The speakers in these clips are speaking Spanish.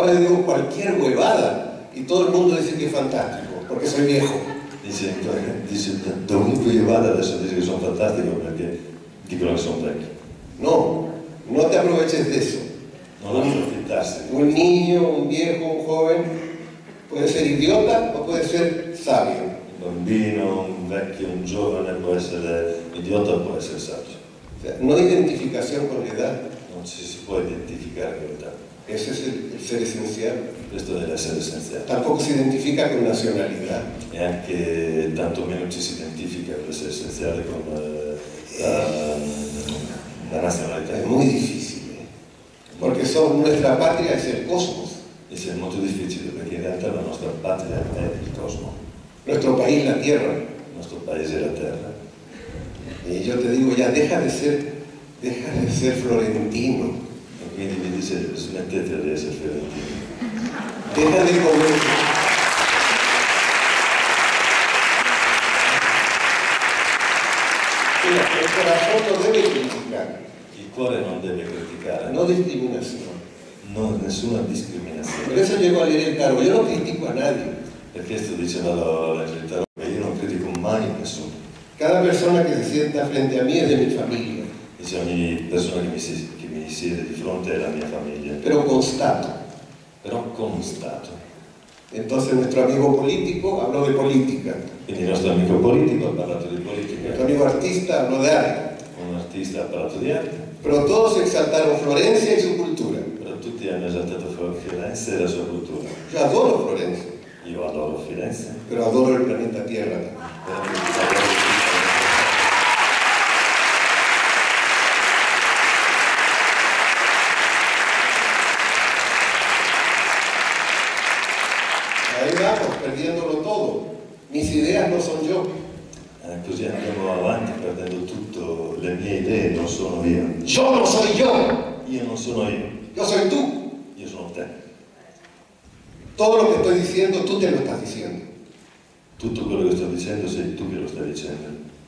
Ahora digo cualquier huevada y todo el mundo dice que es fantástico, porque soy viejo. Dice dovunque io vada adesso dice che sono fantastico perché dicono che sono vecchio. No, no te aproveches de eso. Non approfittarsi. Un niño, un viejo, un joven puede ser idiota o puede ser sabio. Un bambino, un vecchio, un giovane può essere idiota o può essere saggio. O sea, no identificación con la edad. Non ci si può identificare con l'età. Ese es el ser esencial. Questo deve essere essenziale. Tampoco se identifica con nacionalidad. E anche tantomeno ci si identifica per essere essenziale con la nazionalità. Es muy difícil, porque nuestra patria es el cosmos. E sia molto difficile perché in realtà la nostra patria è il cosmo. Nuestro país, la tierra. Il nostro paese è la terra. Y yo te digo, ya deja de ser florentino. E quindi mi dice smettete di essere fiorentini. Deja de comer. El corazón no debe criticar. Il cuore non deve criticare, No discriminación. nessuna discriminazione. Por eso llego a leer el cargo. Yo no critico a nadie. Per questo diceva la verità, che io non critico mai nessuno. Cada persona que se sienta frente a mí es de mi familia. Dice ogni persona che mi siede di fronte è la mia famiglia. Pero constato. Però constato. Entonces nuestro amigo político habló de política. Quindi il nostro amico politico ha parlato di politica. Nuestro amigo artista habló de arte. Un artista ha parlato di arte. Pero todos exaltaron Florencia y su cultura. Però tutti hanno esaltato Firenze e la sua cultura. Yo adoro Florencia, Io adoro Firenze. pero adoro el planeta Tierra también. Ahí vamos, perdiéndolo todo. Mis ideas no son yo. Così andiamo avanti perdendo tutto, le mie idee non sono io. Yo no soy yo. Io non sono io, Yo soy tú. io sono te. Todo lo que estoy diciendo, tú te lo estás diciendo. Tutto quello che sto dicendo sei tu che lo stai dicendo.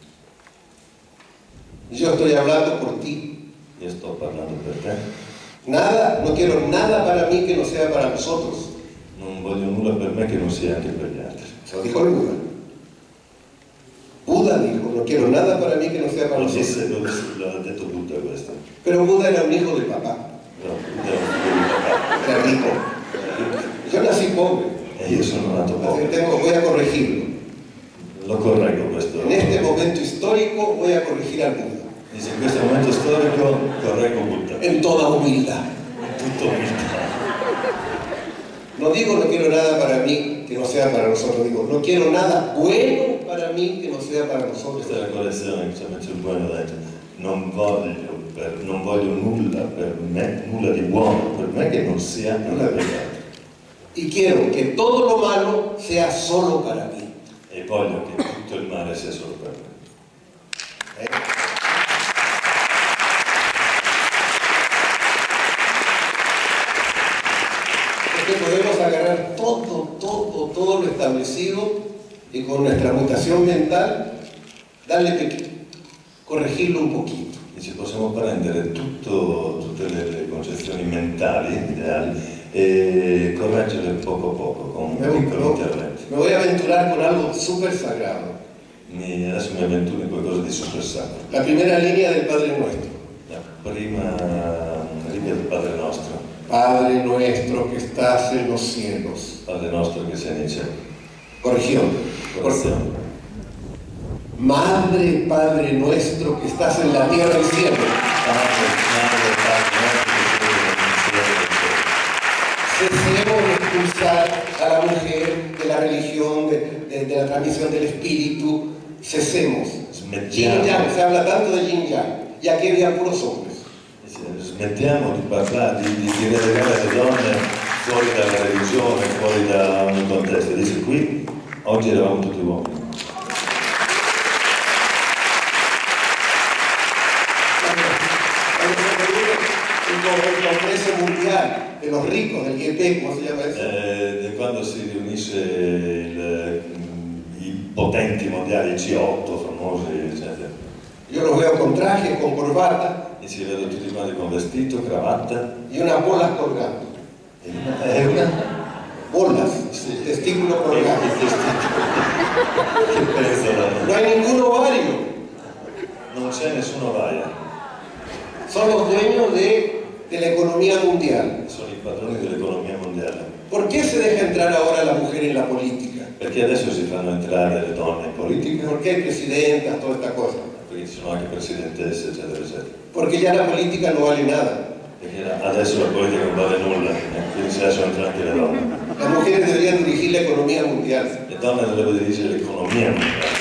Yo estoy hablando por ti. Io sto parlando per te. Nada, no quiero nada para mí que no sea para nosotros. Non voglio nulla per me che non sia anche per gli altri. Se lo dijo el Buda. Buda dijo, no quiero nada para mí que no sea para Lo nosotros. disse, l'ha detto Buddha questo. Pero Buda era un hijo de papá. Però Buddha era un figlio di papà. Era rico. Yo nací pobre. E io sono nato Así que povero. voy a corregirlo. Lo correggo questo. En este momento histórico voy a corregir al Buda. Dice, in questo momento storico correggo Buddha. En toda humildad. Tutto umiltà. No digo no quiero nada para mí que no sea para nosotros. Digo, no quiero nada bueno para mí que no sea para nosotros. Questa è la correzione che ci ha messo il buono dentro. Non voglio nulla per me, nulla di buono per me che non sia nulla per gli altri. Y quiero que todo lo malo sea solo para mí. E voglio che tutto il male sia solo per me. Porque podemos agarrar todo lo establecido y con nuestra mutación mental corregirlo un poquito. Dice, possiamo prendere tutte le concezioni mentali, ideali, e correggerle poco a poco, con piccoli interventi. Me voy a aventurar con algo súper sagrado. Adesso mi avventuro in qualcosa di super sacro. La primera línea del Padre Nuestro. La prima riga del Padre nostro. Padre nuestro que estás en los cielos. Padre nostro che sei nei cieli. Corrección. Correzione. Madre, Padre nuestro que estás en la tierra y cielo. Cesemos de expulsar a la mujer de la religión, de la transmisión del espíritu. Cesemos. Yin Yang, se habla tanto de Yin Yang, y aquí había puros hombres. Smettiamo di parlare, di relegare le donne fuori dalla religione, fuori da ogni contesto. Dice qui, oggi eravamo tutti uomini. El Congreso Mundial de los Ricos, del GP, ¿cómo se llama eso? Quando si riunisce i potenti mondiali, i G8 famosi, eccetera. Yo los veo con trajes, con corbata. E si vedono tutti quanti con vestito, cravatta Y unas bolas colgando. e testículo colgado. Che pensa? No hay ningún ovario. Non c'è nessun ovaio. Son los dueños de la economía mundial. Sono i padroni dell'economia mondiale. ¿Por qué se deja entrar ahora la mujer en la política? Perché adesso si fanno entrare le donne in politica? ¿Por qué hay presidentas, toda esta cosa? Perché ci sono anche presidentesse, eccetera, eccetera. Porque ya la política no vale nada. Perché adesso la politica non vale nulla, quindi si lasciano entrare anche le donne. Las mujeres deberían dirigir la economía mundial. Le donne dovrebbero dirigere l'economia mondiale.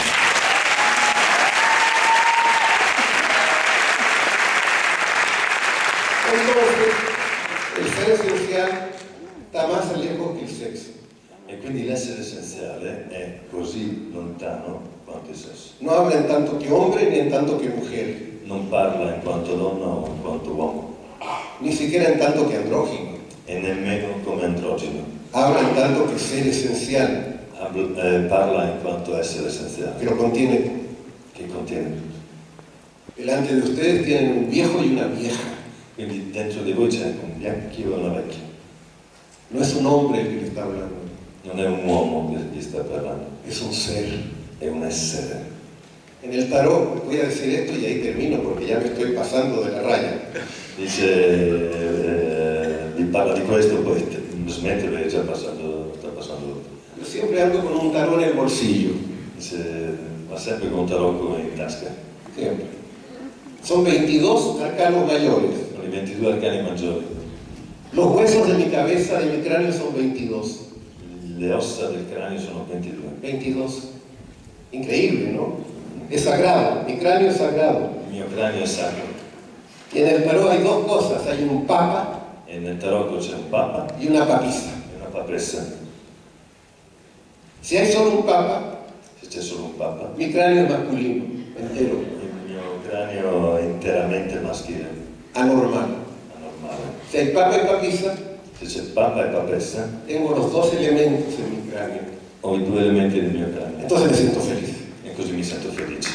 Entonces, el ser esencial está más lejos que el sexo. E quindi l'essere essenziale è così lontano quanto il sesso. No habla en tanto que hombre ni en tanto que mujer, Non parla in quanto donna o in quanto uomo, ni siquiera en tanto que andrógino. e nemmeno come androgeno. Habla en tanto que ser esencial, Parla in quanto essere essenziale, que lo contiene. che contiene. Delante de ustedes tienen un viejo y una vieja. Quindi dentro di voi c'è un vecchio e una vecchia. No es un hombre el que le está hablando, Non è un uomo che gli sta parlando, es un ser. è un essere. En el tarot, voy a decir esto y ahí termino porque ya me estoy pasando de la raya. Dice, vi parla di questo, poi smette perché sta passando. Yo siempre ando con un tarot en el bolsillo, Dice, va sempre con un tarocco in tasca. siempre. Son 22 arcanos mayores. Sono i 22 arcani maggiori. Los huesos de mi cabeza, de mi cráneo son 22. Le ossa del cranio sono 22. 22. Increíble, ¿no? Es sagrado, mi cráneo es sagrado. Il mio cranio è sacro. Y en el tarot hay dos cosas, hay un papa E nel tarocco c'è un papa y una papisa. e una papessa. Si hay solo un papa, Se c'è solo un papa, mi cráneo es masculino, entero, il mio cranio è interamente maschile, anormal. anormale. Si hay papa y papisa, Se c'è papa e papessa, tengo los dos elementos en mi cráneo. ho i due elementi del mio cranio. Entonces me siento feliz. E così mi sento felice.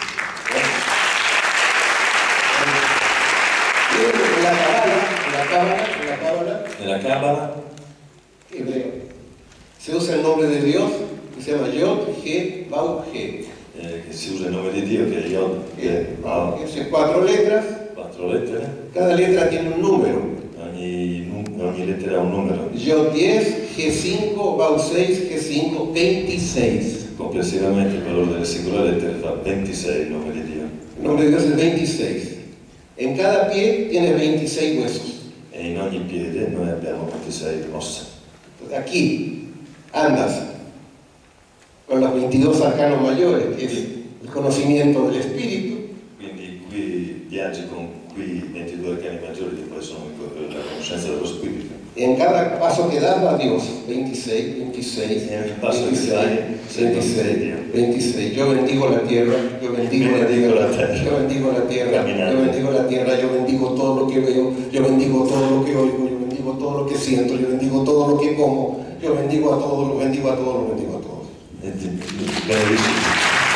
En la cábala Nella Kabbalah hebreo, se usa el nombre de Dios que se llama Yod, He, Vau, He. che si usa il nome di Dio, che è Yod, che ha Son 4 letras, 4 lettere, cada letra tiene un número. ogni lettera ha un numero. Yod 10, G5, Vau 6, G5, 26. Complessivamente il valore delle singole lettere fa 26 il nome di Dio. El nombre de Dios es 26. En cada pie tiene 26 huesos. E in ogni piede noi abbiamo 26 ossa. Entonces aquí andas con los 22 arcanos mayores, que es el conocimiento del espíritu, Quindi qui viaggi con qui 22 arcani maggiori che poi sono la conoscenza dello spirito. y en cada paso que das va Dios, 26, 26, E ogni passo che 26, fai sei con 26, 26. Yo bendigo la tierra, yo bendigo la Benedico la tierra, terra. yo bendigo la tierra, Caminando. yo bendigo la tierra, yo bendigo todo lo que veo, yo bendigo todo lo que oigo, yo bendigo todo lo que siento, yo bendigo todo lo que como, yo bendigo a todos, lo bendigo a todos, lo bendigo a todos. E ti benedici.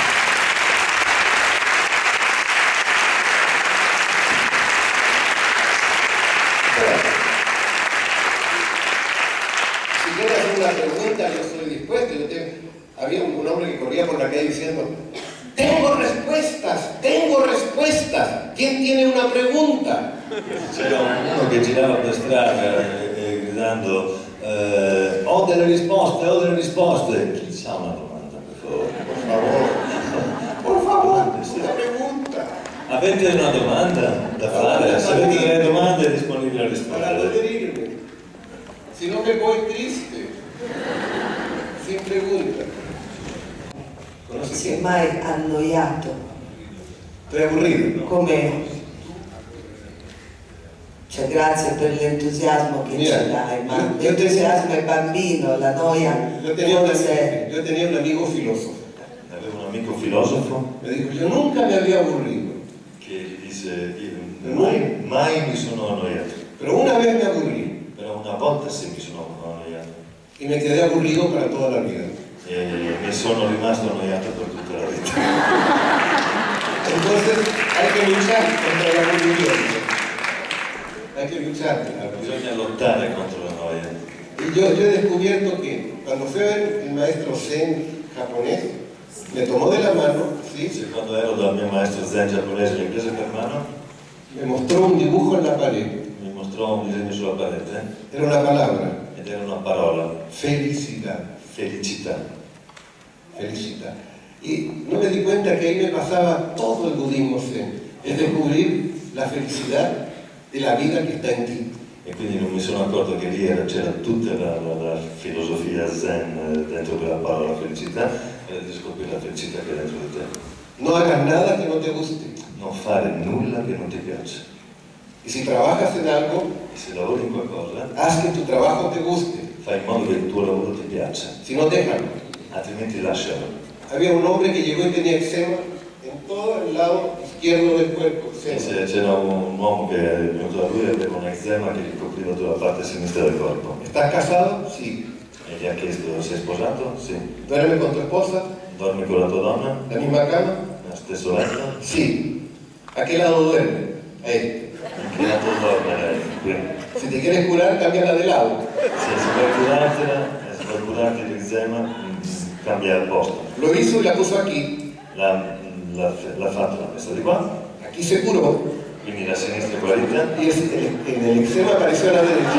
Si quieres hacer una pregunta, yo estoy dispuesto. Había un hombre que corría por la calle diciendo, tengo respuestas, tengo respuestas. ¿Quién tiene una pregunta? C'era uno che girava per strada gridando ho delle risposte, ho delle risposte. Chi ha una domanda, per favore? Por favor, una pregunta. Avete una domanda da fare? Se avete delle domande è disponibile a Para no rispondere. herirme. Si no me voy triste. Sin pregunta. Non si è mai annoiato Estoy aburrido. come... Cioè, grazie per l'entusiasmo che Mira, ci dai, ma io l'entusiasmo è bambino, la noia Yo tenía forse... un amigo filósofo. Avevo un amico filosofo Me dijo, yo nunca me había aburrido. che disse io mai mi sono annoiato, Pero una vez me aburrí però una volta sì mi sono annoiato y me quedé aburrido para toda la vida. e mi sono rimasto annoiato per tutta la vita. Entonces hay que luchar contra el aburrimiento. Hay que luchar. Bisogna lottare contro la noia. Y yo he descubierto que cuando fue a ver el maestro Zen japonés, me tomó de la mano, ¿sí? Sì, quando ero dal mio maestro Zen giapponese, mi prese per mano, Me mostró un dibujo en la pared. mi mostrò un disegno sulla parete Era una palabra, ed era una parola, felicidad, felicità. felicidad. Y no me di cuenta que ahí me pasaba todo el budismo zen, es descubrir la felicidad de la vida que está en ti. E quindi non mi sono accorto che lì c'era tutta la filosofia zen dentro quella parola felicità, e di scoprire la felicità che è dentro di te. No hagas nada que no te guste. Non fare nulla che non ti piace. Y si trabajas en algo, E se lavori in qualcosa, haz que tu trabajo te guste. fai in modo che il tuo lavoro ti piaccia, Si no, déjalo. altrimenti lascialo. Había un hombre que llegó y tenía eczema en todo el lado izquierdo del cuerpo. E Eczema. c'era un uomo che è venuto da lui e aveva un eczema che gli copriva tutta la parte sinistra del corpo. ¿Estás casado? Sí. E gli ha chiesto: sei sposato? Sì. ¿Duermes con tu esposa? Dormi con la tua donna? ¿La misma cama? Nello stesso letto? Sí. ¿A qué lado duerme? A este. In che lato dorme lei? Qui. Si te quieres curar, cámbiala de lado. Se vuoi curarti l'eczema, cambia il posto. Lo hizo y la puso aquí. L'ha fatto, l'ha messa di qua, Aquí se curó quindi la sinistra è guarita, y en el eczema apareció a la derecha.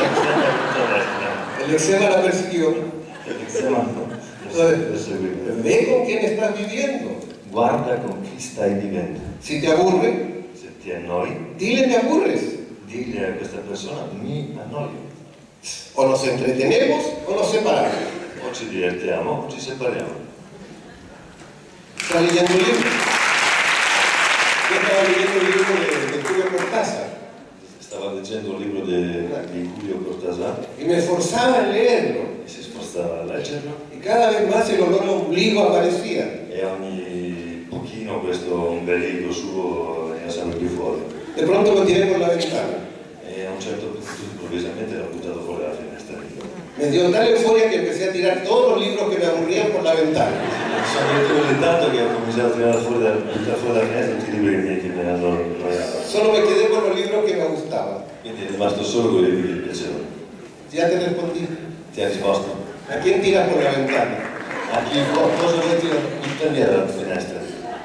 El eczema la persiguió. l'eczema lo seguiva. Ve con quién estás viviendo. Guarda con chi stai vivendo. Si te aburre, Se ti annoi, dile me aburres. digli a questa persona: mi annoio. O nos entretenemos o nos separamos. O ci divertiamo o ci separiamo. ¿Estás leyendo un libro? Yo estaba leyendo un libro de Julio Cortázar Stava leggendo un libro di Julio Cortázar y me esforzaba en leerlo. e si spostava a leggerlo, Y cada vez más el olor a ombligo aparecía. e ogni pochino questo ombelico suo veniva sempre più fuori. De pronto lo tiré por la ventana. E a un certo punto improvvisamente l'ha buttato fuori dalla finestra. Me dio tal euforia que empecé a tirar todos los libros que me aburrían por la ventana. Sono venuto così tanto che ho cominciato a buttare fuori dalla finestra tutti i libri che mi hanno annoiato. Solo me quedé con los libros que me gustaban. Quindi è rimasto solo con i libri che mi piacevano. Ya te respondí. Ti ha risposto? ¿A quién tiras por la ventana? A chi cosa vuoi tirare dalla finestra?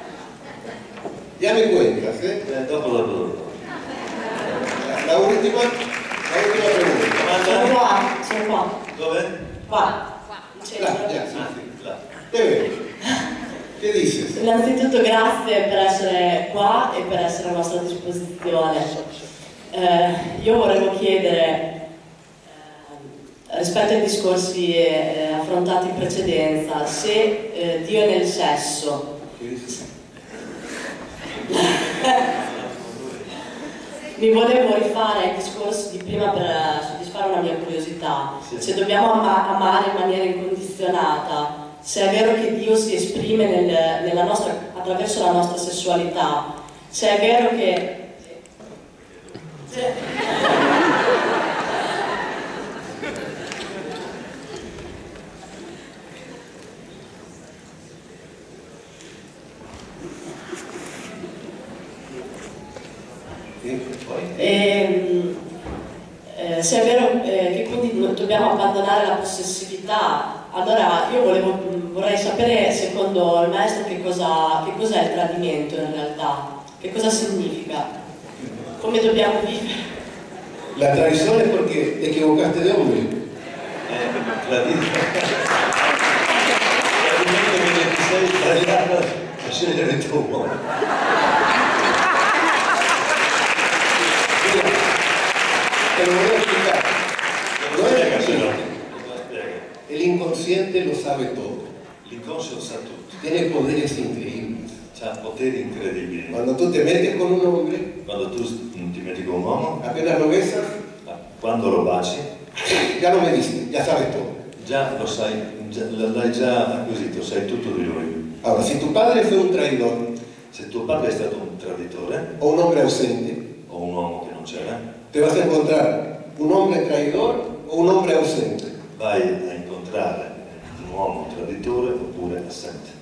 Ya me cuentas, ¿eh? Dopo. La última pregunta. Sono qua. Dove? Qua. In Là, centro. ya, sí, sí. Là. Te veo. ¿Qué dices? Innanzitutto grazie per essere qua e per essere a nostra disposizione. Io volevo chiedere, rispetto ai discorsi affrontati in precedenza, se Dio è nel sesso. ¿Qué dices? Mi volevo rifare ai discorsi di prima per soddisfare una mia curiosità. Sì. Se dobbiamo amare in maniera incondizionata, se è vero che Dio si esprime attraverso la nostra sessualità, se è vero che... Se è vero che quindi dobbiamo abbandonare la possessività, allora io vorrei sapere secondo il maestro che cos'è il tradimento in realtà, che cosa significa, come dobbiamo vivere. La traición es porque te equivocaste de hombre. Tradimento che ti sei sbagliato a scegliere il tuo uomo. Te lo voy a explicar. No es así. Spiega. El inconsciente lo sabe todo. L'inconscio sa tutto, Tiene poderes increíbles. ha poteri incredibili. Cuando tú te metes con un hombre, Quando tu ti metti con un uomo, apenas lo besas, quando lo baci, ya lo me diste, ya sabes todo. già lo sai, l'hai già acquisito, sai tutto di lui. Ahora, si tu padre fue un traidor Se tuo padre è stato un traditore o un hombre ausente, o un uomo che non c'era, te vas a encontrar un hombre traidor o un hombre ausente. vai a incontrare un uomo traditore oppure assente.